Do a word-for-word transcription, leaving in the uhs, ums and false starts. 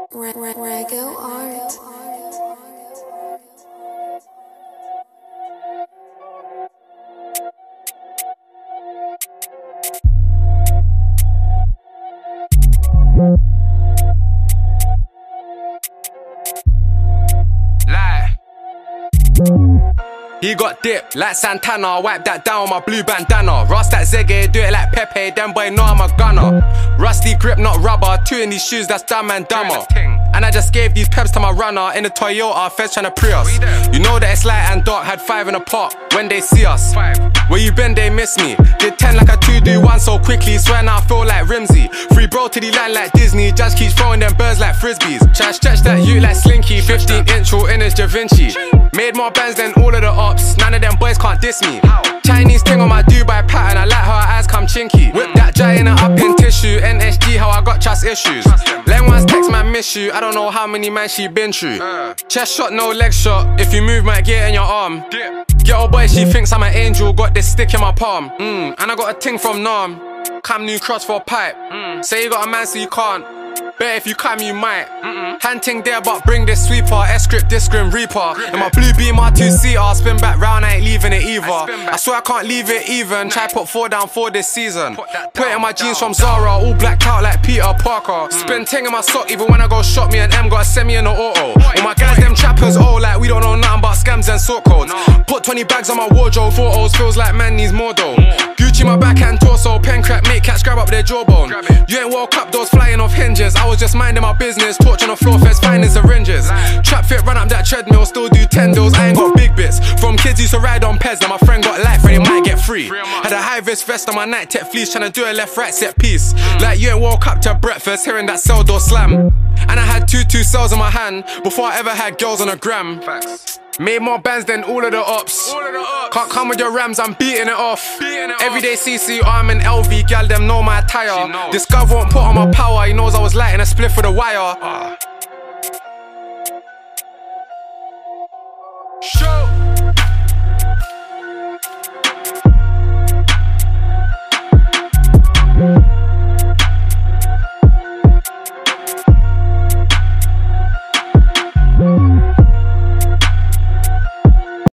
Re Re Rego Art. Lie. He got dipped like Santana, wipe that down with my blue bandana. Rust that Zege, do it like Pepe, them boy know I'm a gunner. Rusty grip, not rubber, two in these shoes, that's dumb and dumber. And I just gave these peps to my runner in the Toyota, feds tryna pre us. You know that it's light and dark, had five in a pot when they see us. Where you been, they miss me. Did ten like a two, do one so quickly, swear now I feel like Rimsey. Free bro to the line like Disney, just keeps throwing them birds like frisbees. Try stretch that you like Slinky, fifteen inch all in is Da Vinci. Made more bands than all of the ops, none of them boys can't diss me. Chinese thing on my Dubai pattern, I like how her eyes come chinky. Whip that giant up in tissue, N S G how I got trust issues. Len ones text man miss you, I don't know how many man she been through. Chest shot, no leg shot, if you move might get in your arm. Get old boy, she thinks I'm an angel, got this stick in my palm. Mm, and I got a ting from Nam, Cam New Cross for a pipe. Mm. Say you got a man so you can't, bet if you come you might. Mm-mm. Hunting there but bring this sweeper, S-script, this grim reaper. In my blue beam R two C R, spin back round, I ain't leaving it either. I, I swear I can't leave it even, try put four down four this season. Put, put in my jeans from Zara, all blacked out like Peter Parker. Mm. Spin ting in my sock even when I go shop, me and M got a semi in the auto. All my guys them trappers, oh like we don't know nothing about scams and sort codes. No. Put twenty bags on my wardrobe, photos, feels like man needs more though. Gucci my backhand torso, pen crack, make cats grab up their jawbone. You ain't World Cup, doors flying off hinges, I was just minding my business, torch on the floor, feds finding syringes. Trap fit, run up that treadmill, still do ten deals, I ain't got big bits. From kids used to ride on Pez, now my friend got life and he might get free. Had a high vis vest on my night tech fleece, tryna do a left right set piece. Like you ain't World Cup to breakfast, hearing that cell door slam. And I had two two cells in my hand, before I ever had girls on a gram. Facts. Made more bands than all of the ops. All of the ops. Can't come with your rams, I'm beating it off. Beating it Everyday off. C C, arm and L V, gal them know my attire. Discover won't put on my power, he knows I was lighting a spliff with a wire. Uh.